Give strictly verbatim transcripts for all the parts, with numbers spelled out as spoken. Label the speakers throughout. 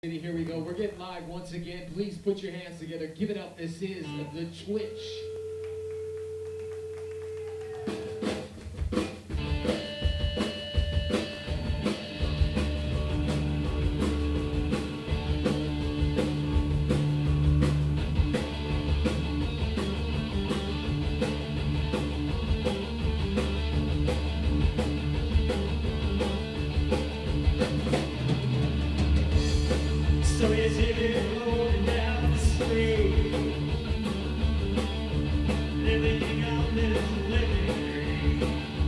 Speaker 1: Here we go. We're getting live once again. Please put your hands together. Give it up. This is the Twitch.
Speaker 2: So is it rolling down the street? Living out this living.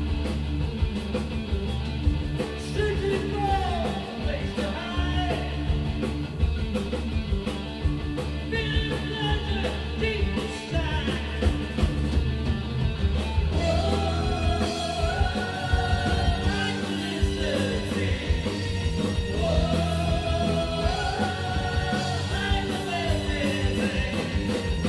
Speaker 2: Searching for a place to hide. Feeling pleasure deep inside. Whoa, I'm listening. Whoa.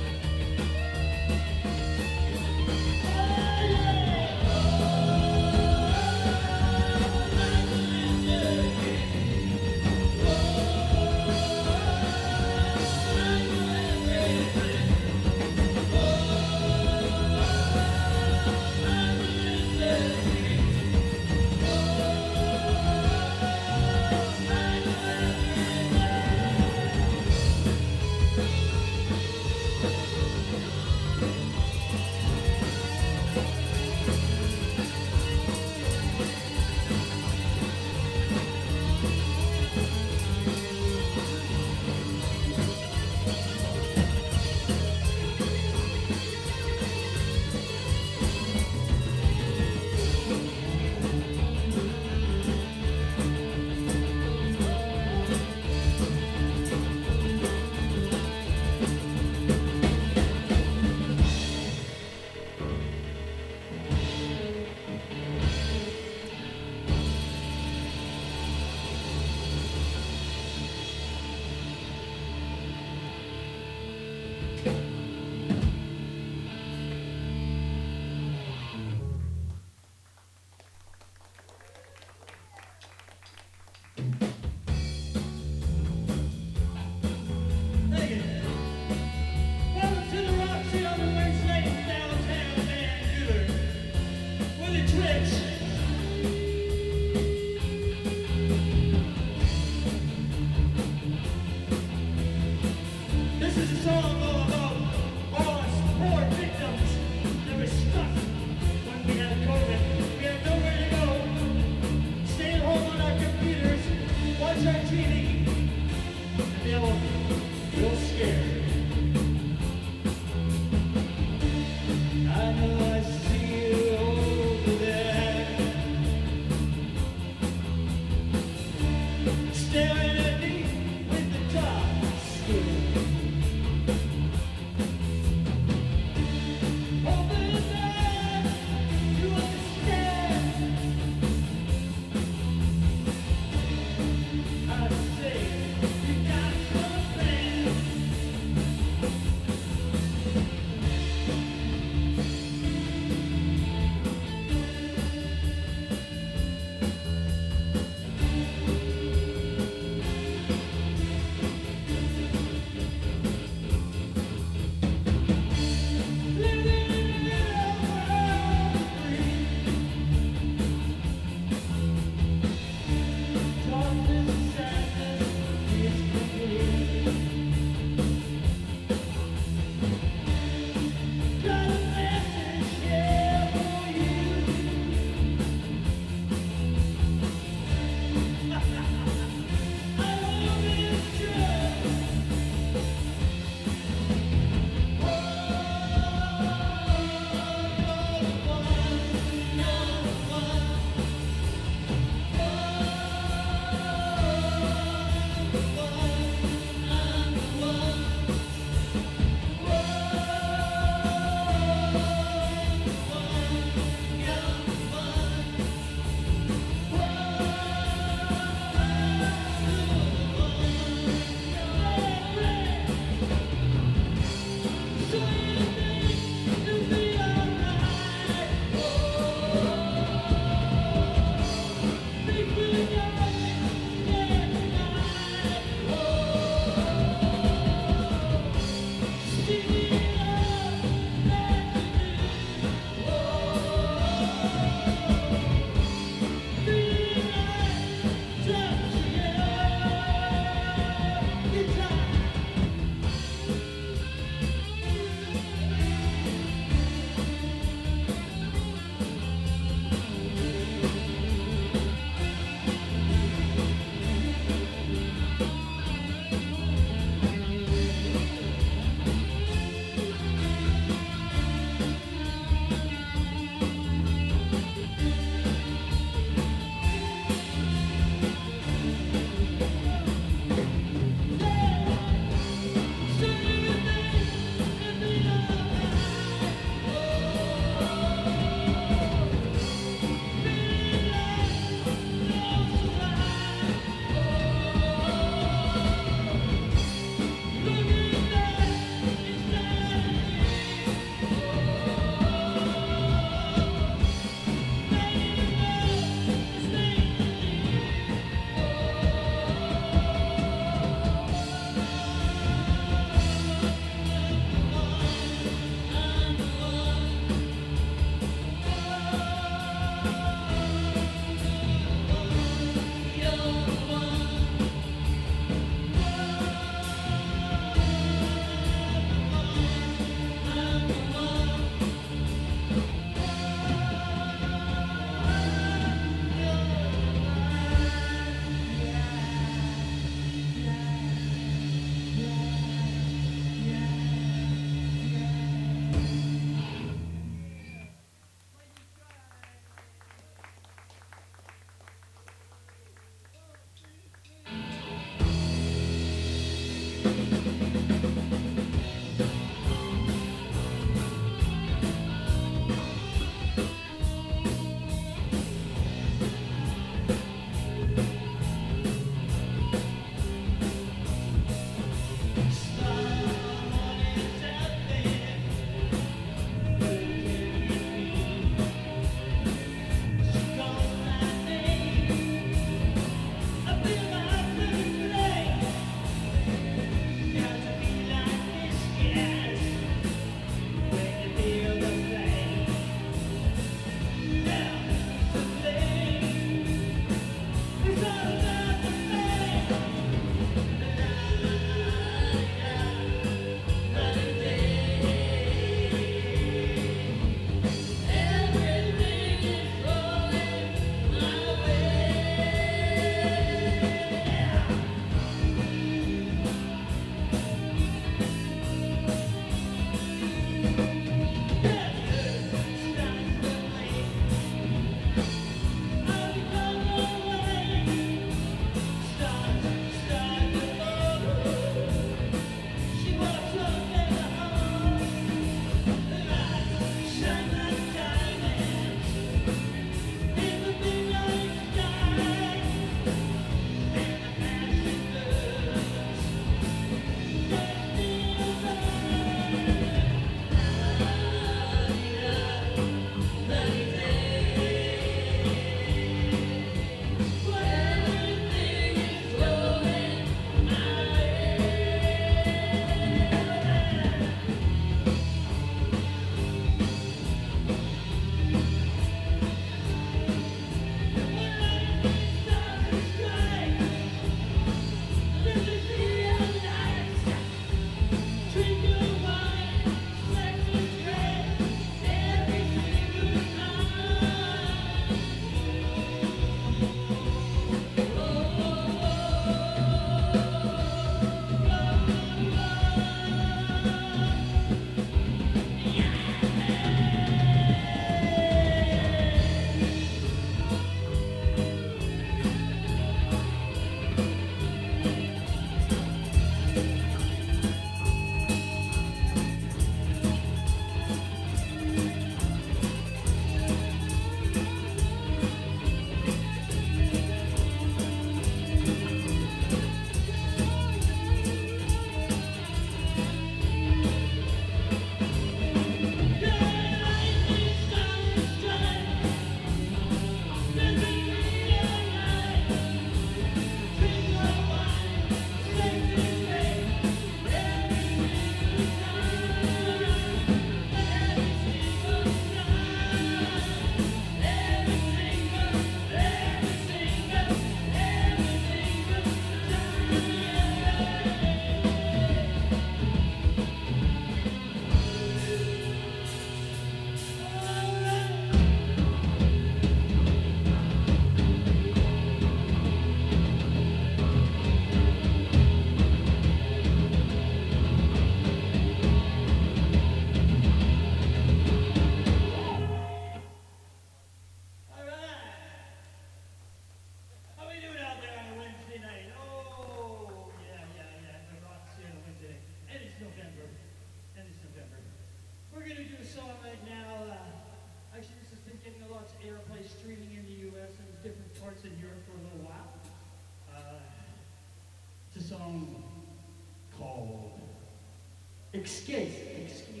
Speaker 2: now. Uh, actually, this has been getting a lot of airplay streaming in the U S and different parts of Europe for a little while. Uh, it's a song called Escape. Escape.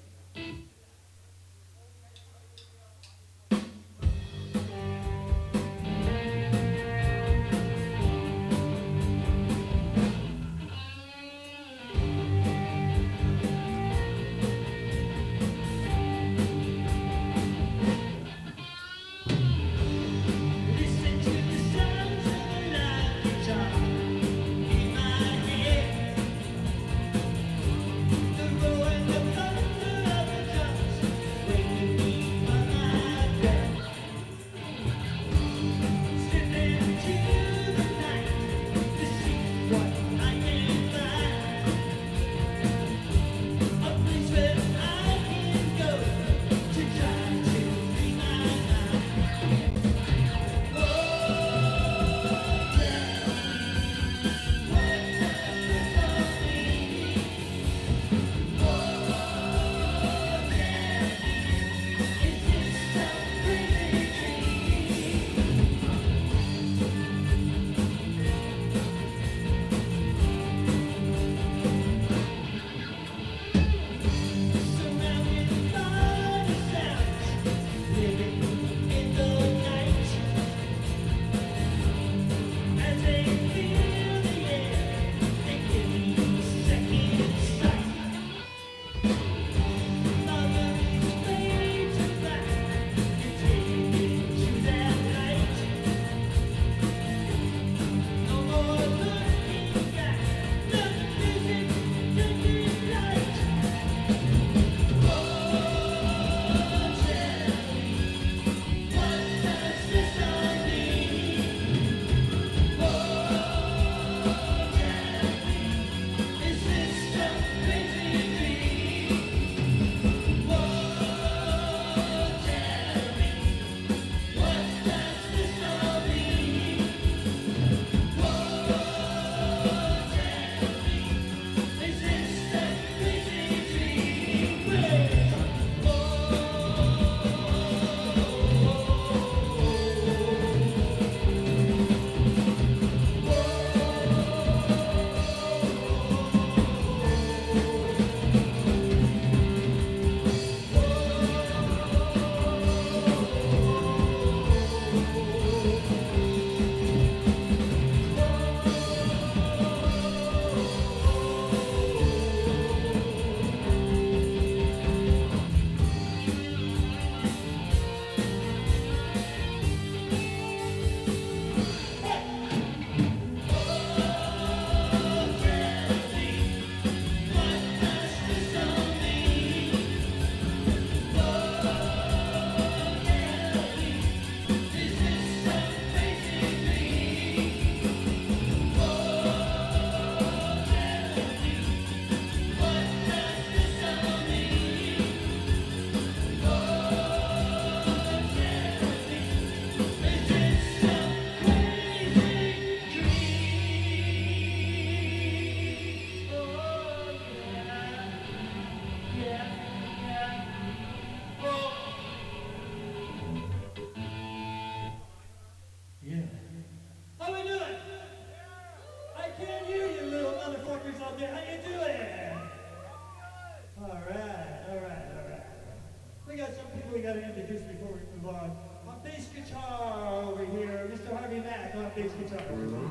Speaker 2: We got to introduce before we move on. On bass guitar over here, Mister Harvey Mack on bass guitar.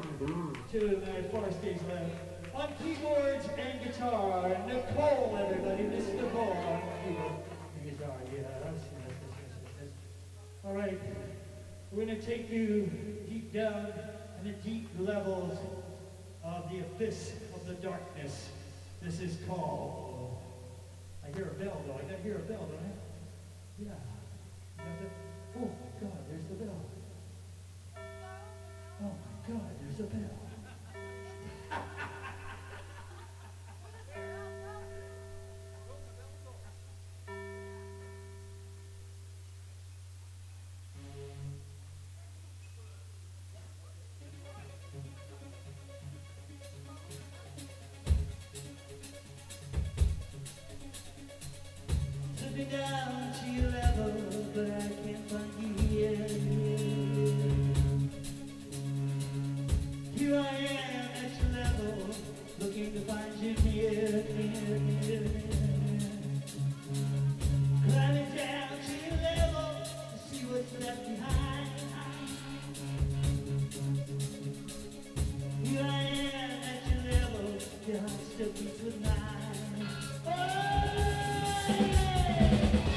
Speaker 2: To my far stage left. On keyboards and guitar, Nicole, everybody. Miss Nicole on keyboard and guitar. Yeah, that's yes, yes, yes, yes. All right, we're going to take you deep down in the deep levels of the abyss of the darkness. This is called. I hear a bell, though. I got to hear a bell, don't I? Yeah. Oh my God, there's the bell. Oh my God, there's the bell. Slipping down Climbing down to your level to see what's left behind. Here I am at your level, your heart still beats with mine. Oh, yeah.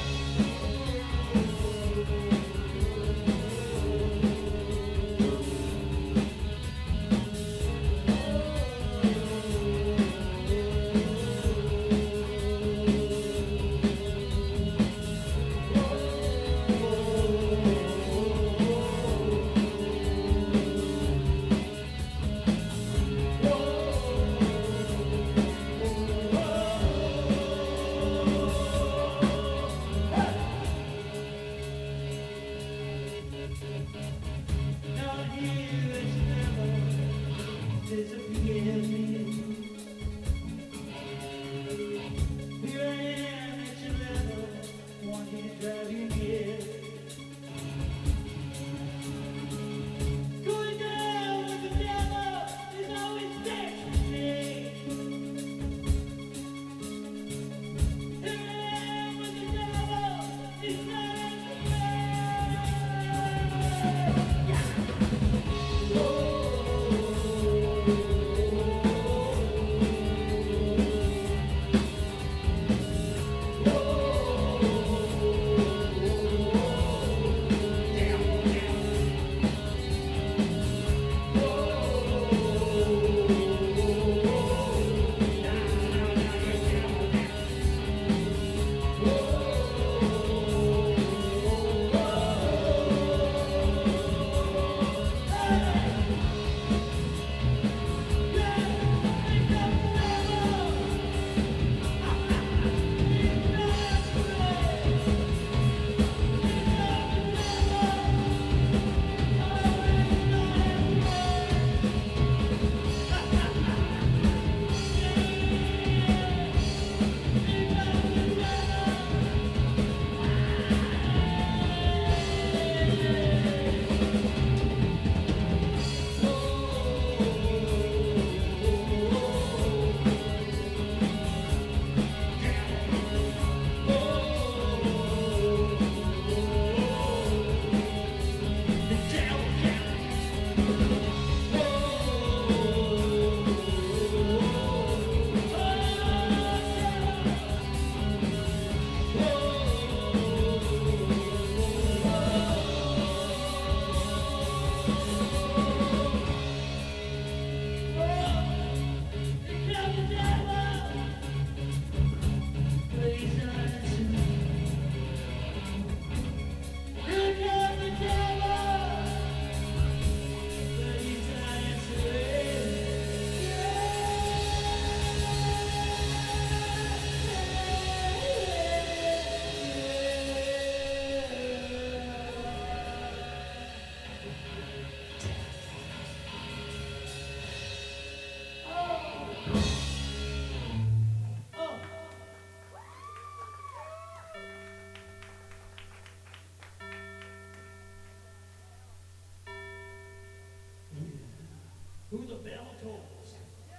Speaker 2: Who the bell tolls.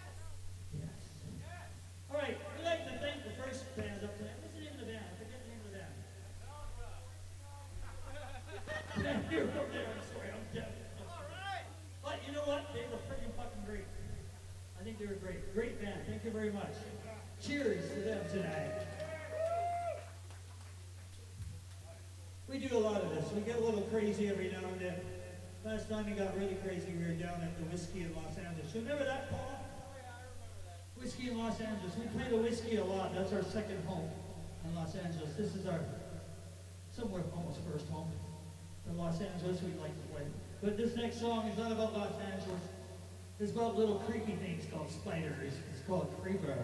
Speaker 2: Yes. All right, we'd like to thank the first band up tonight. What's the name of the band? I forget the name of the band. You're up there, I'm sorry, I'm deaf. All right. But you know what? They were freaking fucking great. I think they were great. Great band. Thank you very much. Cheers to them tonight. We do a lot of this. We get a little crazy every now and then. Last time we got really crazy, we were down at the Whiskey in Los Angeles. You remember that, Paul? Oh, yeah, I remember that. Whiskey in Los Angeles. We play the Whiskey a lot. That's our second home in Los Angeles. This is our, somewhere almost first home in Los Angeles we like to play. But this next song is not about Los Angeles. It's about little creepy things called spiders. It's called Creeper.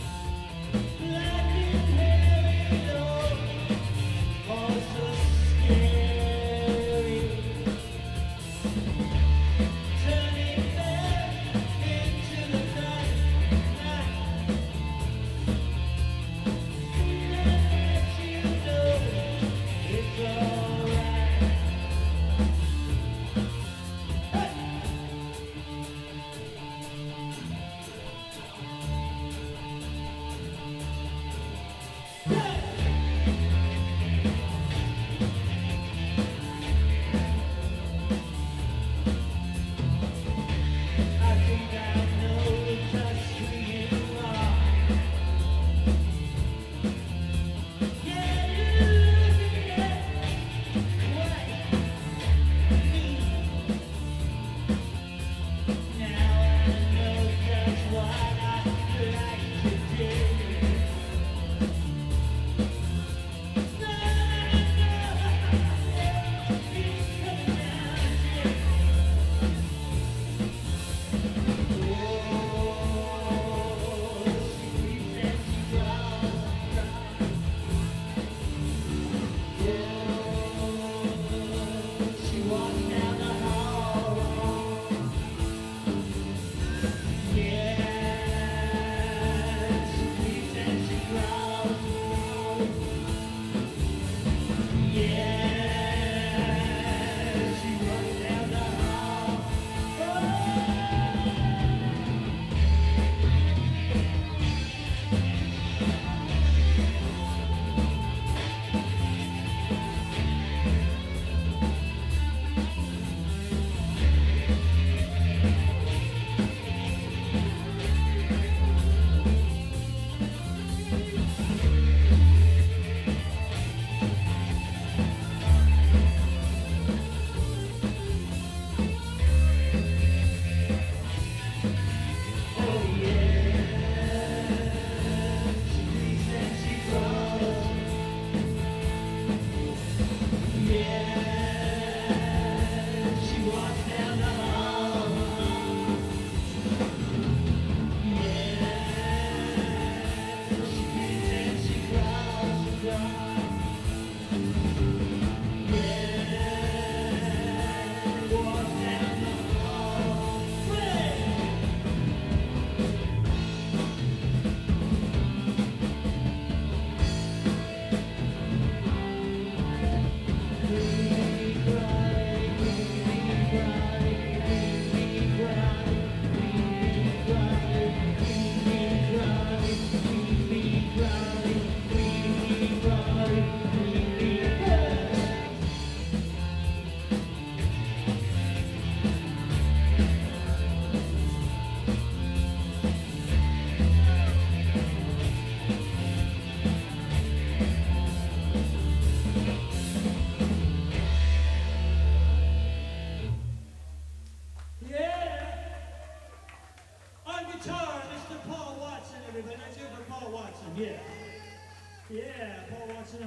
Speaker 3: Yeah.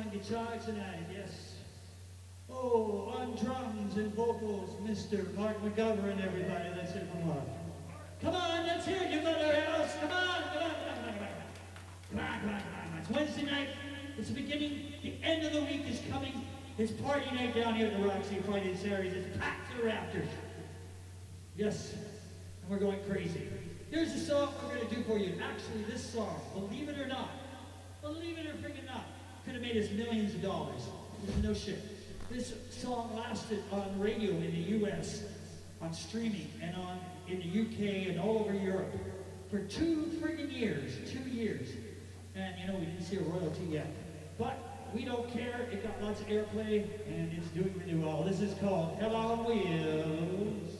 Speaker 2: on guitar tonight, yes. Oh, on drums and vocals, Mister Mark McGovern, everybody. Let's hear from Mark. Come on, let's hear it, you mother house. Come on, come on, come on, come on. Come on, come on, come on. It's Wednesday night. It's the beginning. The end of the week is coming. It's party night down here at the Roxy Friday and Saturdays. It's packed to the rafters. Yes, and we're going crazy. Here's a song we're going to do for you. Actually, this song, believe it or not, believe it or freaking not, could have made us millions of dollars. There's no shit. This song lasted on radio in the U S, on streaming, and on in the U K and all over Europe for two friggin' years, two years. And you know, we didn't see a royalty yet. But we don't care, it got lots of airplay, and it's doing really well. This is called Hell on Wheels.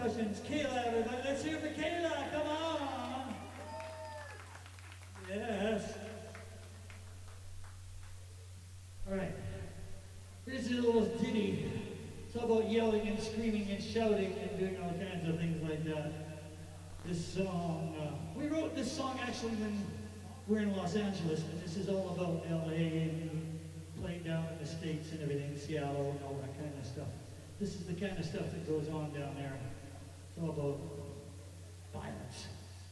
Speaker 2: percussions. Kayla, everybody. Let's hear for Kayla. Come on. Yes. All right. Here's a little ditty. It's all about yelling and screaming and shouting and doing all kinds of things like that. This song, uh, we wrote this song actually when we were in Los Angeles, and this is all about L A and playing down in the States and everything, Seattle and all that kind of stuff. This is the kind of stuff that goes on down there. It's all about violence.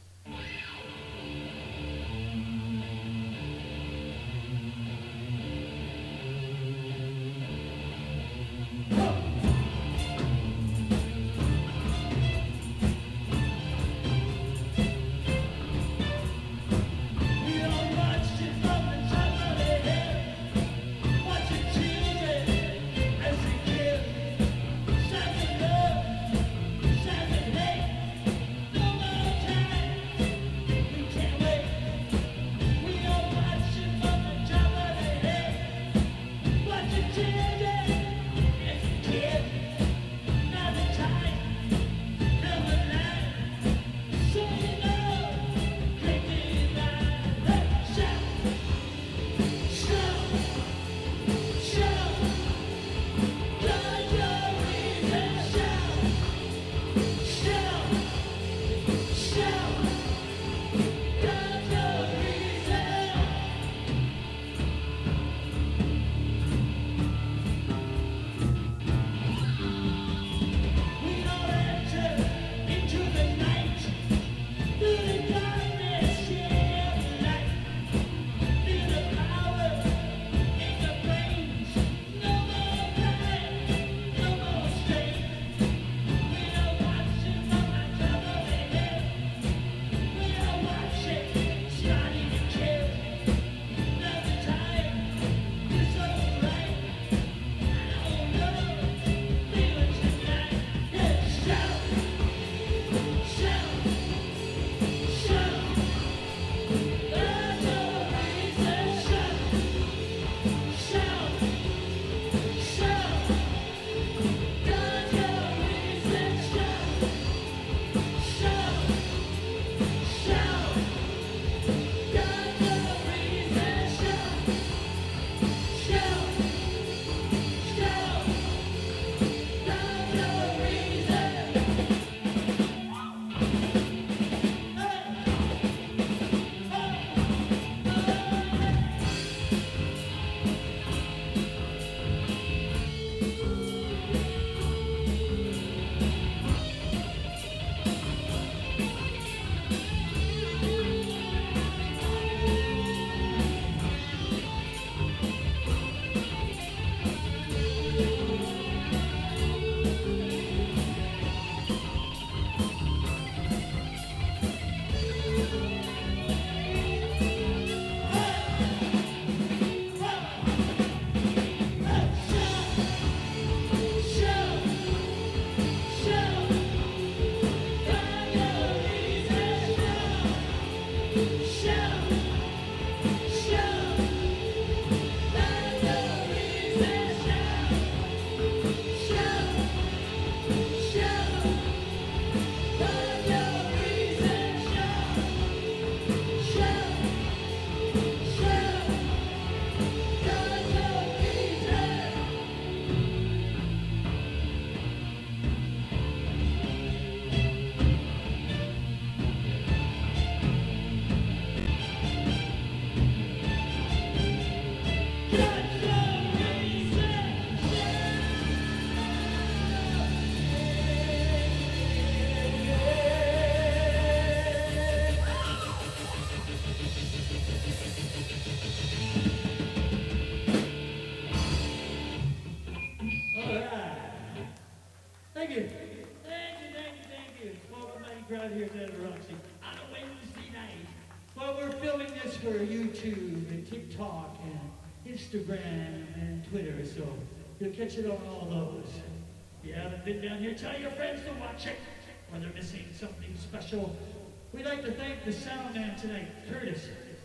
Speaker 2: For YouTube and TikTok and Instagram and Twitter, so you'll catch it on all those. If you haven't been down here, tell your friends to watch it, or they're missing something special. We'd like to thank the sound man tonight, Curtis.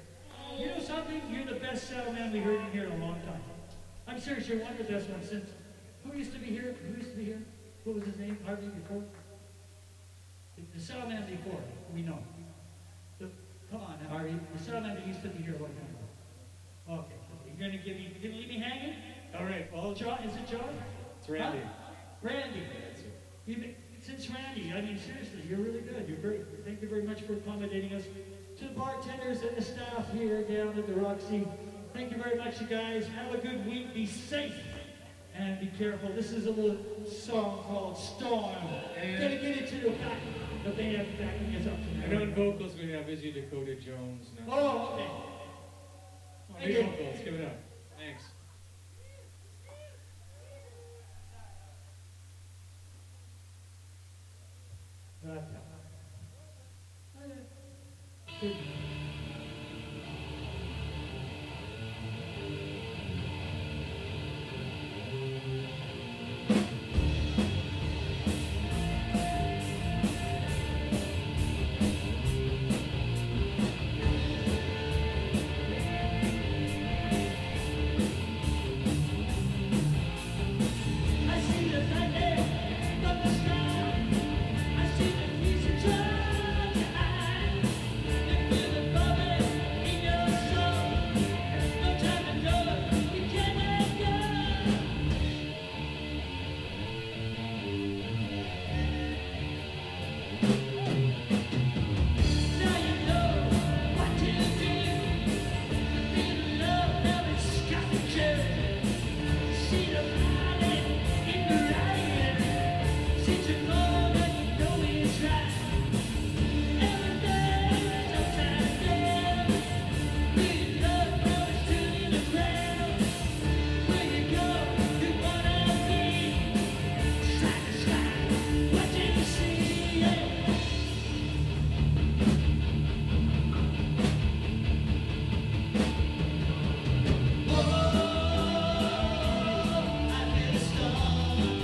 Speaker 2: You know something? You're the best sound man we heard in here in a long time. I'm serious, you're one of the best ones since, who used to be here? Who used to be here? What was his name? Harvey before? The, the sound man before, we know. The, come on now, Harvey. The sound man that used to be here a long time ago. Okay, you're gonna give me, you're gonna leave me hanging? All right. Well, John, is it John?
Speaker 3: It's Randy.
Speaker 2: Huh? Randy. You've been, since Randy, I mean, seriously, you're really good. You're great. Thank you very much for accommodating us. To the bartenders and the staff here down at the Roxy, thank you very much, you guys. Have a good week. Be safe and be careful. This is a little song called Storm.
Speaker 3: And
Speaker 2: Gonna get into the back, the band backing us up tonight.
Speaker 3: and on vocals we have Izzy Dakota Jones now.
Speaker 2: Oh, okay.
Speaker 3: Oh,
Speaker 2: Thank
Speaker 3: big
Speaker 2: you.
Speaker 3: vocals, give it up. Thanks.
Speaker 2: Uh, Good. I see the lightning from the sky. I see the piece of your eye. You feel the bubbling in your soul. There's no time to go. You can't let go. Now you know what to do. You feel love now it's got to kill. See the light in the light. Since you know that you know it's right. Every day, sometimes there. Real love now is turning the ground. Where you go, you wanna be. Side to side, what do you see? Yeah. I feel a storm.